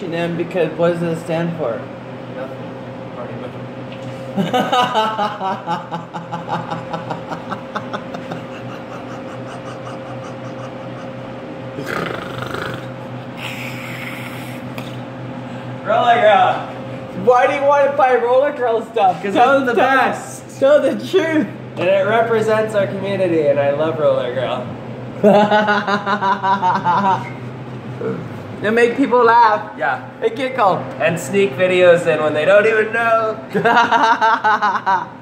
H&M because what does it stand for? Nothing. Party with them. Roller Girl. Why do you want to buy Roller Girl stuff? Because it's the best. Tell the truth. And it represents our community, and I love Roller Girl. They make people laugh. Yeah. They giggle. And sneak videos in when they don't even know.